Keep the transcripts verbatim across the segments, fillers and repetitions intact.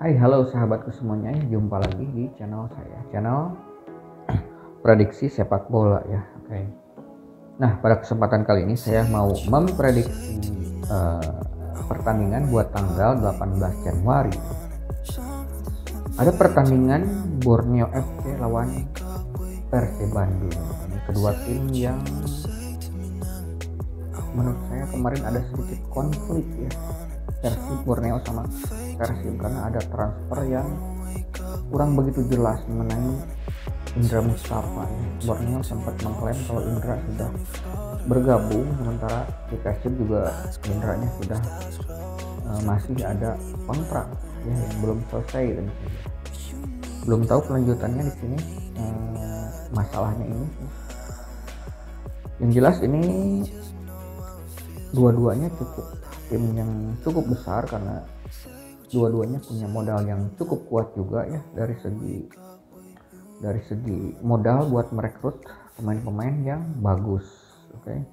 Hai, halo sahabatku semuanya, jumpa lagi di channel saya, channel prediksi sepak bola ya. Oke. Nah, pada kesempatan kali ini saya mau memprediksi uh, pertandingan buat tanggal delapan belas Januari. Ada pertandingan Borneo F C lawan Persib Bandung. Ini kedua tim yang menurut saya kemarin ada sedikit konflik ya. Persib Borneo sama Persib karena ada transfer yang kurang begitu jelas mengenai Indra Mustafa. Borneo sempat mengklaim kalau Indra sudah bergabung, sementara di Persib juga Indranya sudah uh, masih ada kontrak ya yang belum selesai dan belum tahu kelanjutannya di sini uh, masalahnya ini. Yang jelas ini dua-duanya cukup tim yang cukup besar karena dua-duanya punya modal yang cukup kuat juga ya dari segi dari segi modal buat merekrut pemain-pemain yang bagus. Oke. Okay.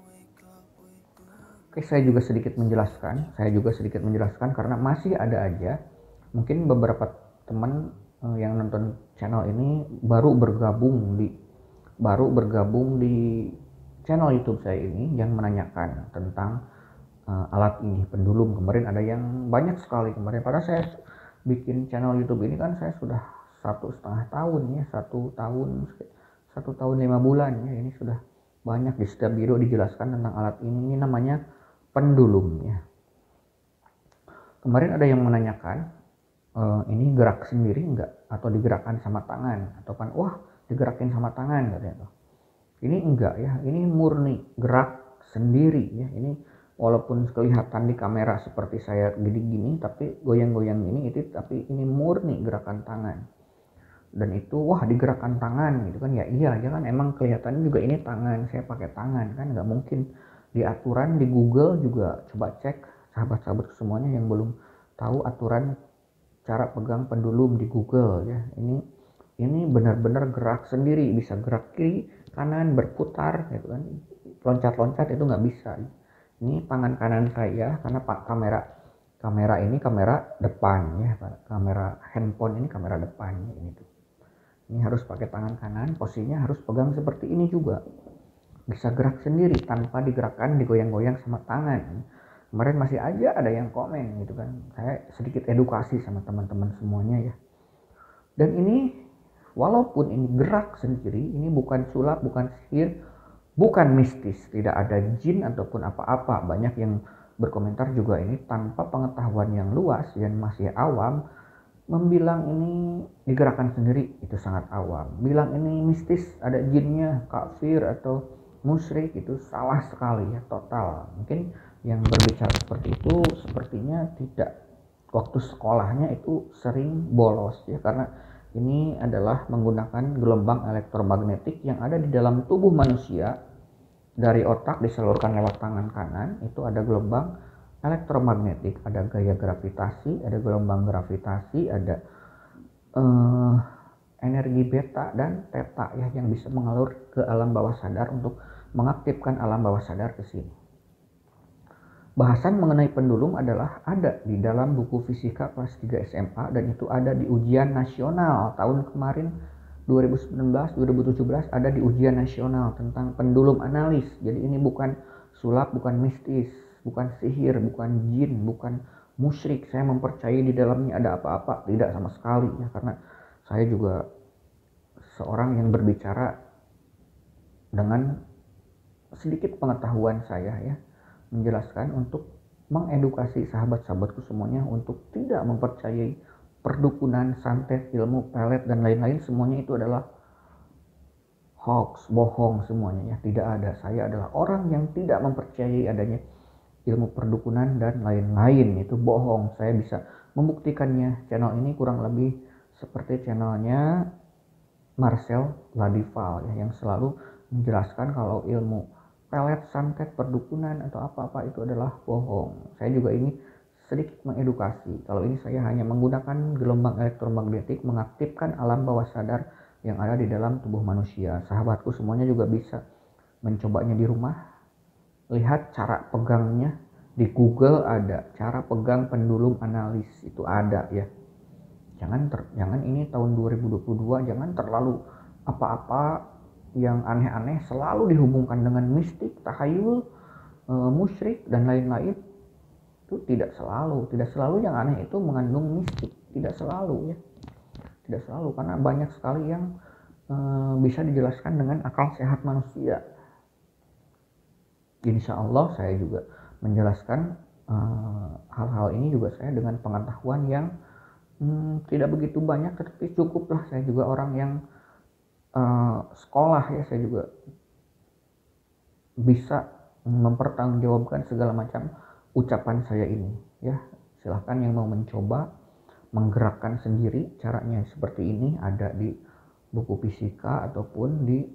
Oke, okay, saya juga sedikit menjelaskan, saya juga sedikit menjelaskan karena masih ada aja mungkin beberapa teman uh, yang nonton channel ini baru bergabung di baru bergabung di channel YouTube saya ini yang menanyakan tentang uh, alat ini pendulum. Kemarin ada yang banyak sekali kemarin, padahal saya bikin channel YouTube ini kan saya sudah satu setengah tahun ya, satu tahun satu tahun lima bulan ya, ini sudah banyak di setiap video dijelaskan tentang alat ini. Ini namanya pendulum ya. Kemarin ada yang menanyakan e, ini gerak sendiri enggak atau digerakkan sama tangan, atau kan wah digerakin sama tangan katanya. Ini enggak ya, ini murni gerak sendiri ya. Ini walaupun kelihatan di kamera seperti saya gini-gini, tapi goyang-goyang ini itu, tapi ini murni gerakan tangan. Dan itu wah digerakkan tangan gitu kan ya, iya aja kan, emang kelihatannya juga ini tangan, saya pakai tangan kan, nggak mungkin. Di aturan di Google juga coba cek sahabat-sahabat semuanya yang belum tahu aturan cara pegang pendulum di Google ya, ini ini benar-benar gerak sendiri, bisa gerak kiri kanan berputar gitu kan, loncat-loncat itu nggak bisa. Ini tangan kanan saya karena pak kamera kamera ini kamera depan ya, kamera handphone ini kamera depan ini tuh. Ini harus pakai tangan kanan, posisinya harus pegang seperti ini juga. Bisa gerak sendiri tanpa digerakkan, digoyang-goyang sama tangan. Kemarin masih aja ada yang komen gitu kan. Saya sedikit edukasi sama teman-teman semuanya ya. Dan ini walaupun ini gerak sendiri, ini bukan sulap, bukan sihir, bukan mistis, tidak ada jin ataupun apa-apa. Banyak yang berkomentar juga ini tanpa pengetahuan yang luas dan masih awam. Membilang ini digerakkan sendiri itu sangat awam. Bilang ini mistis, ada jinnya, kafir atau musyrik, itu salah sekali ya, total. Mungkin yang berbicara seperti itu sepertinya tidak waktu sekolahnya itu sering bolos ya, karena ini adalah menggunakan gelombang elektromagnetik yang ada di dalam tubuh manusia. Dari otak disalurkan lewat tangan kanan, itu ada gelombang elektromagnetik, ada gaya gravitasi, ada gelombang gravitasi, ada uh, energi beta dan theta ya yang bisa mengalir ke alam bawah sadar untuk mengaktifkan alam bawah sadar ke sini. Bahasan mengenai pendulum adalah ada di dalam buku fisika kelas tiga S M A, dan itu ada di ujian nasional tahun kemarin dua ribu sembilan belas dua ribu tujuh belas, ada di ujian nasional tentang pendulum analis. Jadi ini bukan sulap, bukan mistis, bukan sihir, bukan jin, bukan musyrik. Saya mempercayai di dalamnya ada apa-apa, tidak sama sekali ya, karena saya juga seorang yang berbicara dengan sedikit pengetahuan saya ya, menjelaskan untuk mengedukasi sahabat-sahabatku semuanya untuk tidak mempercayai perdukunan, santet, ilmu pelet dan lain-lain. Semuanya itu adalah hoax, bohong semuanya ya, tidak ada. Saya adalah orang yang tidak mempercayai adanya ilmu perdukunan dan lain-lain, itu bohong. Saya bisa membuktikannya. Channel ini kurang lebih seperti channelnya Marcel Ladival ya, yang selalu menjelaskan kalau ilmu pelet, santet, perdukunan atau apa-apa itu adalah bohong. Saya juga ini sedikit mengedukasi. Kalau ini saya hanya menggunakan gelombang elektromagnetik mengaktifkan alam bawah sadar yang ada di dalam tubuh manusia. Sahabatku semuanya juga bisa mencobanya di rumah. Lihat cara pegangnya, di Google ada cara pegang pendulum analis, itu ada ya. Jangan ter, jangan ini tahun dua ribu dua puluh dua jangan terlalu apa-apa yang aneh-aneh selalu dihubungkan dengan mistik, tahayul, e, musyrik dan lain-lain. Itu tidak selalu, tidak selalu yang aneh itu mengandung mistik, tidak selalu ya. Tidak selalu, karena banyak sekali yang e, bisa dijelaskan dengan akal sehat manusia. Insya Allah saya juga menjelaskan e, hal-hal ini juga saya dengan pengetahuan yang hmm, tidak begitu banyak, tetapi cukuplah. Saya juga orang yang uh, sekolah ya, saya juga bisa mempertanggungjawabkan segala macam ucapan saya ini ya. Silahkan yang mau mencoba menggerakkan sendiri, caranya seperti ini ada di buku fisika ataupun di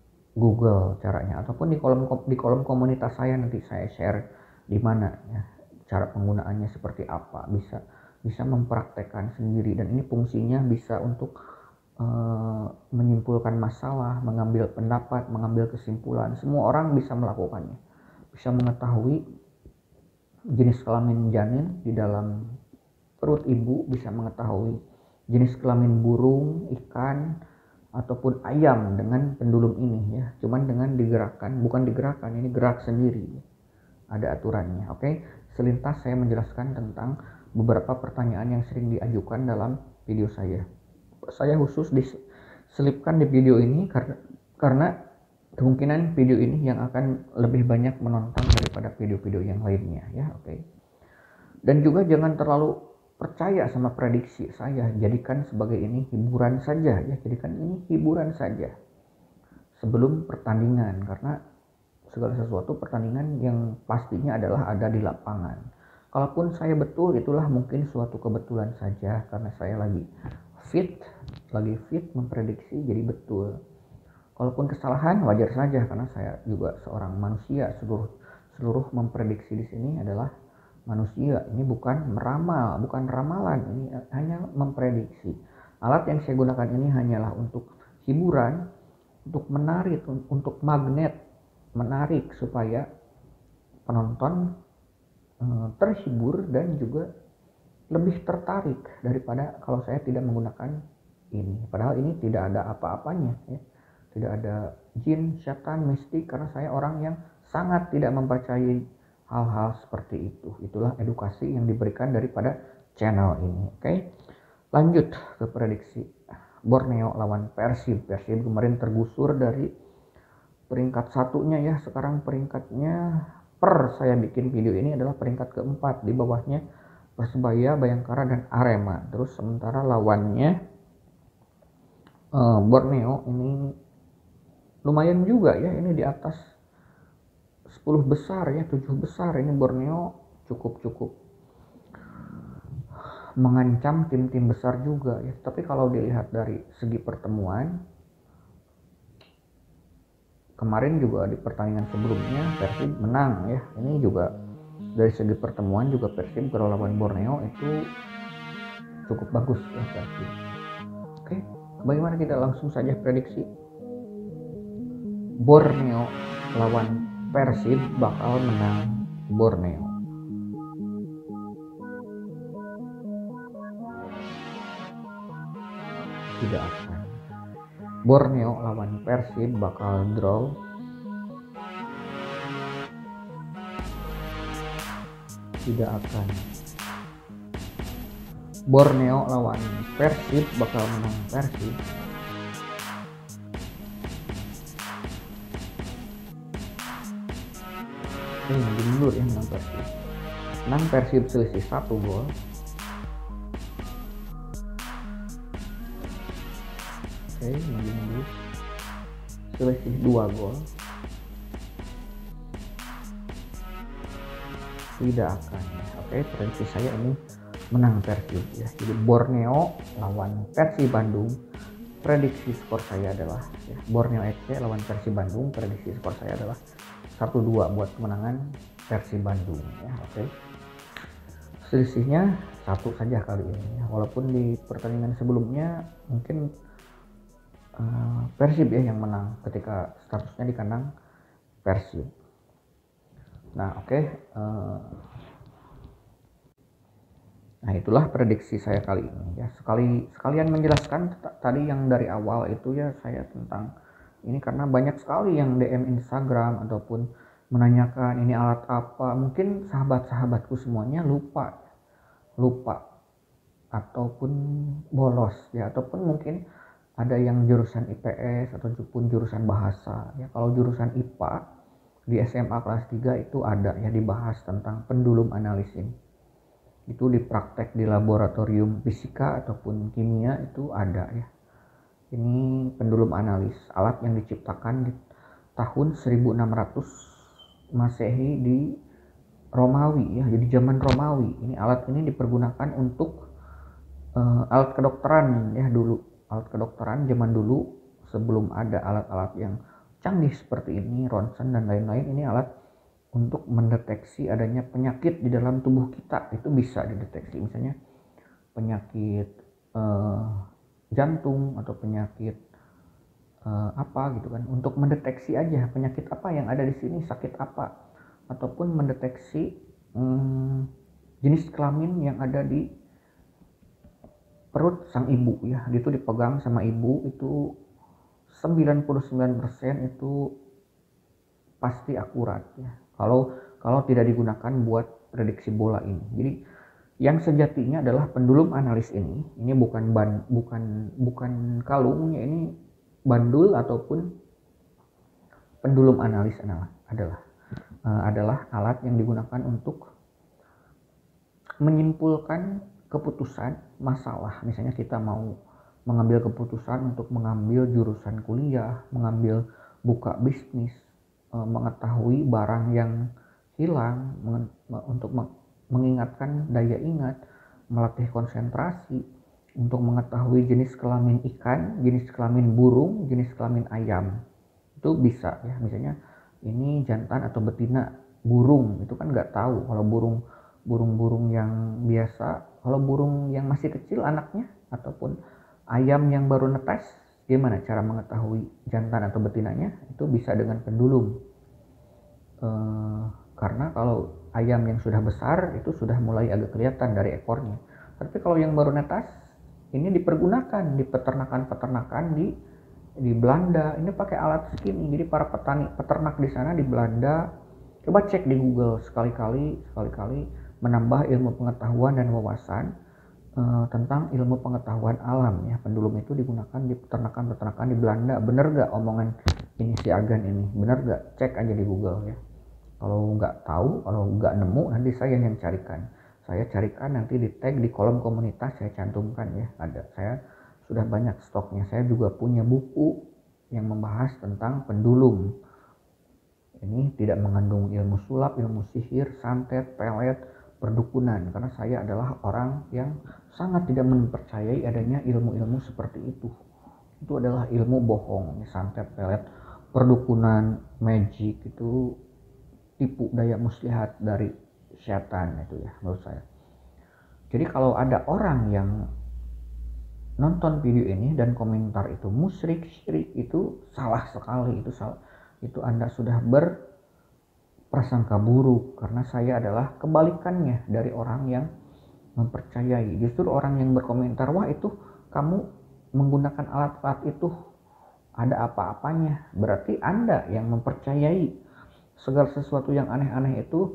Google caranya, ataupun di kolom di kolom komunitas saya nanti saya share di mana ya, cara penggunaannya seperti apa, bisa bisa mempraktekkan sendiri. Dan ini fungsinya bisa untuk uh, menyimpulkan masalah, mengambil pendapat, mengambil kesimpulan. Semua orang bisa melakukannya, bisa mengetahui jenis kelamin janin di dalam perut ibu, bisa mengetahui jenis kelamin burung, ikan, ataupun ayam dengan pendulum ini ya. Cuman dengan digerakkan, bukan digerakkan, ini gerak sendiri, ada aturannya. Oke, selintas saya menjelaskan tentang beberapa pertanyaan yang sering diajukan dalam video saya. Saya khusus diselipkan di video ini karena karena kemungkinan video ini yang akan lebih banyak menonton daripada video-video yang lainnya ya. Oke, dan juga jangan terlalu percaya sama prediksi saya, jadikan sebagai ini hiburan saja ya, jadikan ini hiburan saja sebelum pertandingan, karena segala sesuatu pertandingan yang pastinya adalah ada di lapangan. Kalaupun saya betul, itulah mungkin suatu kebetulan saja karena saya lagi fit, lagi fit memprediksi jadi betul. Kalaupun kesalahan wajar saja karena saya juga seorang manusia, seluruh seluruh memprediksi di sini adalah manusia. Ini bukan meramal, bukan ramalan, ini hanya memprediksi. Alat yang saya gunakan ini hanyalah untuk hiburan, untuk menarik, untuk magnet, menarik supaya penonton e, terhibur dan juga lebih tertarik daripada kalau saya tidak menggunakan ini. Padahal ini tidak ada apa-apanya ya. Tidak ada jin, setan, mistik, karena saya orang yang sangat tidak mempercayai hal-hal seperti itu. Itulah edukasi yang diberikan daripada channel ini. Oke, lanjut ke prediksi. Borneo lawan Persib. Persib kemarin tergusur dari peringkat satunya ya. Sekarang peringkatnya per saya bikin video ini adalah peringkat keempat. Di bawahnya Persebaya, Bayangkara, dan Arema. Terus sementara lawannya uh, Borneo ini lumayan juga ya. Ini di atas sepuluh besar ya, tujuh besar. Ini Borneo cukup-cukup mengancam tim-tim besar juga ya. Tapi kalau dilihat dari segi pertemuan, kemarin juga di pertandingan sebelumnya Persib menang ya. Ini juga dari segi pertemuan juga Persib kalau lawan Borneo itu cukup bagus ya Persib. Oke, bagaimana kita langsung saja prediksi. Borneo lawan Persib bakal menang Borneo. Tidak akan. Borneo lawan Persib bakal draw. Tidak akan. Borneo lawan Persib bakal menang Persib. Ini nanti mundur ya, menang Persib. Menang Persib selisih satu gol. Oke, nanti mundur selisih dua gol. Tidak akan. Oke, prediksi saya ini menang Persib ya. Jadi Borneo lawan Persib Bandung. Prediksi skor saya adalah ya, Borneo F C lawan Persib Bandung. Prediksi skor saya adalah satu dua buat kemenangan Persib Bandung ya. Oke, selisihnya satu saja kali ini ya. Walaupun di pertandingan sebelumnya mungkin uh, Persib ya yang menang ketika statusnya di kandang Persib. Nah oke, okay. uh, Nah, itulah prediksi saya kali ini ya. Sekali sekalian menjelaskan tadi yang dari awal itu ya, saya tentang ini karena banyak sekali yang D M Instagram ataupun menanyakan ini alat apa. Mungkin sahabat-sahabatku semuanya lupa lupa ataupun bolos ya, ataupun mungkin ada yang jurusan I P S ataupun jurusan bahasa ya. Kalau jurusan I P A di S M A kelas tiga itu ada ya, dibahas tentang pendulum analisis. Itu dipraktek di laboratorium fisika ataupun kimia itu ada ya. Ini pendulum analis, alat yang diciptakan di tahun seribu enam ratus Masehi di Romawi ya, jadi zaman Romawi. Ini alat ini dipergunakan untuk uh, alat kedokteran ya dulu. Alat kedokteran zaman dulu sebelum ada alat-alat yang canggih seperti ini, ronsen dan lain-lain. Ini alat untuk mendeteksi adanya penyakit di dalam tubuh kita. Itu bisa dideteksi, misalnya penyakit uh, jantung atau penyakit uh, apa gitu kan, untuk mendeteksi aja penyakit apa yang ada di sini, sakit apa, ataupun mendeteksi um, jenis kelamin yang ada di perut sang ibu ya. Itu dipegang sama ibu, itu sembilan puluh sembilan persen itu pasti akurat ya, kalau kalau tidak digunakan buat prediksi bola ini. Jadi yang sejatinya adalah pendulum analis ini, ini bukan ban, bukan bukan kalungnya, ini bandul ataupun pendulum analis adalah adalah uh, adalah alat yang digunakan untuk menyimpulkan keputusan masalah. Misalnya kita mau mengambil keputusan untuk mengambil jurusan kuliah, mengambil buka bisnis, uh, mengetahui barang yang hilang, meng- untuk mengingatkan daya ingat, melatih konsentrasi, untuk mengetahui jenis kelamin ikan, jenis kelamin burung, jenis kelamin ayam. Itu bisa ya, misalnya ini jantan atau betina burung, itu kan nggak tahu. Kalau burung burung-burung yang biasa, kalau burung yang masih kecil anaknya, ataupun ayam yang baru netas, gimana cara mengetahui jantan atau betinanya? Itu bisa dengan pendulum. Uh, karena kalau ayam yang sudah besar itu sudah mulai agak kelihatan dari ekornya. Tapi kalau yang baru netas, ini dipergunakan di peternakan-peternakan di di Belanda. Ini pakai alat skimming. Jadi para petani peternak di sana di Belanda, coba cek di Google sekali-kali, sekali-kali menambah ilmu pengetahuan dan wawasan uh, tentang ilmu pengetahuan alam ya. Pendulum itu digunakan di peternakan-peternakan di Belanda. Bener gak omongan ini si Agan ini? Bener gak? Cek aja di Google ya. Kalau nggak tahu, kalau nggak nemu, nanti saya yang carikan. Saya carikan nanti di tag di kolom komunitas, saya cantumkan ya. Ada, saya sudah banyak stoknya. Saya juga punya buku yang membahas tentang pendulum. Ini tidak mengandung ilmu sulap, ilmu sihir, santet, pelet, perdukunan. Karena saya adalah orang yang sangat tidak mempercayai adanya ilmu-ilmu seperti itu. Itu adalah ilmu bohong, santet, pelet, perdukunan, magic itu tipu daya muslihat dari setan itu ya, menurut saya. Jadi kalau ada orang yang nonton video ini dan komentar itu musyrik, syirik, itu salah sekali. Itu salah, itu Anda sudah berprasangka buruk, karena saya adalah kebalikannya dari orang yang mempercayai. Justru orang yang berkomentar, wah itu kamu menggunakan alat-alat itu ada apa-apanya, berarti Anda yang mempercayai segala sesuatu yang aneh-aneh itu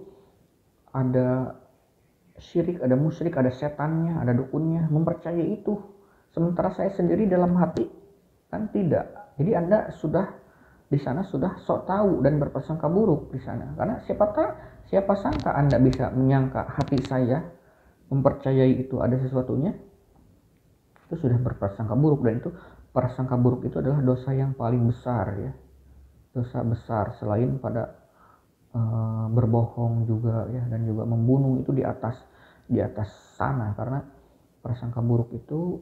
ada syirik, ada musyrik, ada setannya, ada dukunnya, mempercayai itu. Sementara saya sendiri dalam hati kan tidak. Jadi Anda sudah di sana sudah sok tahu dan berprasangka buruk di sana. Karena siapa tahu, siapa sangka Anda bisa menyangka hati saya mempercayai itu ada sesuatunya. Itu sudah berprasangka buruk, dan itu prasangka buruk itu adalah dosa yang paling besar ya. Dosa besar selain pada Uh, berbohong juga ya, dan juga membunuh, itu di atas di atas sana. Karena prasangka buruk itu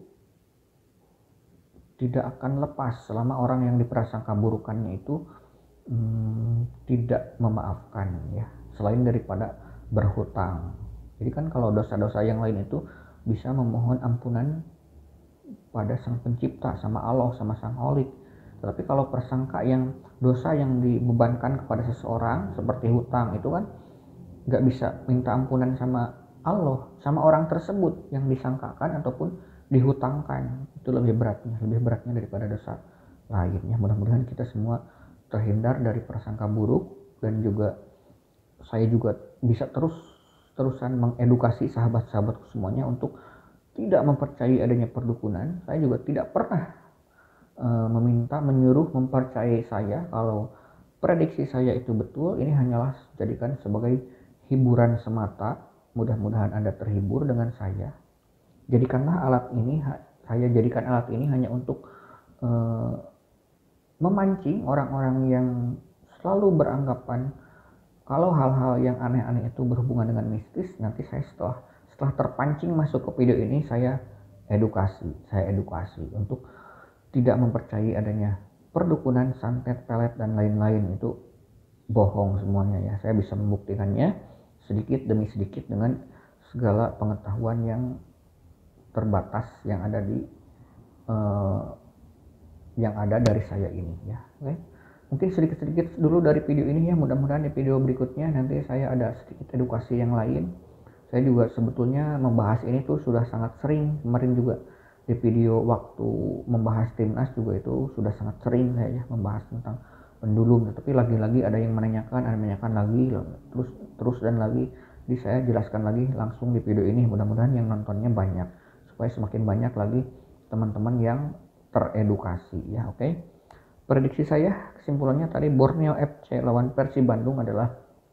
tidak akan lepas selama orang yang diprasangka burukannya itu hmm, tidak memaafkan ya, selain daripada berhutang. Jadi kan kalau dosa-dosa yang lain itu bisa memohon ampunan pada sang pencipta, sama Allah, sama sang holik. Tapi kalau persangka yang dosa yang dibebankan kepada seseorang seperti hutang, itu kan nggak bisa minta ampunan sama Allah sama orang tersebut yang disangkakan ataupun dihutangkan. Itu lebih beratnya, lebih beratnya daripada dosa lainnya. Mudah-mudahan kita semua terhindar dari prasangka buruk, dan juga saya juga bisa terus terusan mengedukasi sahabat-sahabatku semuanya untuk tidak mempercayai adanya perdukunan. Saya juga tidak pernah e, meminta, menyuruh mempercayai saya kalau prediksi saya itu betul. Ini hanyalah jadikan sebagai hiburan semata. Mudah-mudahan Anda terhibur dengan saya. Jadikanlah alat ini, saya jadikan alat ini hanya untuk e, memancing orang-orang yang selalu beranggapan kalau hal-hal yang aneh-aneh itu berhubungan dengan mistis. Nanti saya setelah setelah terpancing masuk ke video ini, saya edukasi, saya edukasi untuk tidak mempercayai adanya perdukunan, santet, pelet, dan lain-lain. Itu bohong semuanya ya. Saya bisa membuktikannya sedikit demi sedikit dengan segala pengetahuan yang terbatas yang ada di uh, yang ada dari saya ini ya. Oke. Mungkin sedikit-sedikit dulu dari video ini ya. Mudah-mudahan di video berikutnya nanti saya ada sedikit edukasi yang lain. Saya juga sebetulnya membahas ini tuh sudah sangat sering. Kemarin juga di video waktu membahas timnas juga itu sudah sangat sering saya ya membahas tentang pendulum. Tapi lagi-lagi ada yang menanyakan, ada yang menanyakan lagi, terus terus dan lagi. Jadi saya jelaskan lagi langsung di video ini. Mudah-mudahan yang nontonnya banyak, supaya semakin banyak lagi teman-teman yang teredukasi ya. Oke. Okay? Prediksi saya kesimpulannya tadi Borneo F C lawan Persib Bandung adalah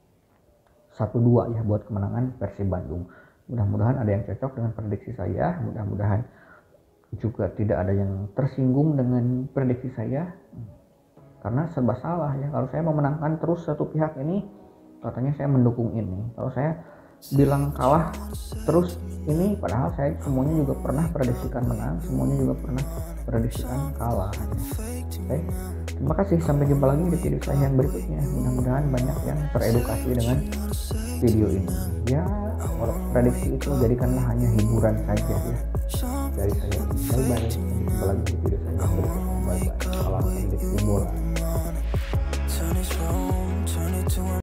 satu dua ya buat kemenangan Persib Bandung. Mudah-mudahan ada yang cocok dengan prediksi saya. Mudah-mudahan juga tidak ada yang tersinggung dengan prediksi saya. Karena serba salah ya. Kalau saya memenangkan terus satu pihak ini, katanya saya mendukung ini. Kalau saya bilang kalah terus ini, padahal saya semuanya juga pernah prediksikan menang, semuanya juga pernah prediksikan kalah. Oke, terima kasih, sampai jumpa lagi di video saya yang berikutnya. Mudah-mudahan banyak yang teredukasi dengan video ini ya. Kalau prediksi itu jadikanlah hanya hiburan saja ya dari saya. Bye bye, sampai jumpa lagi di video saya yang berikutnya. Bye bye, salam prediksi bola.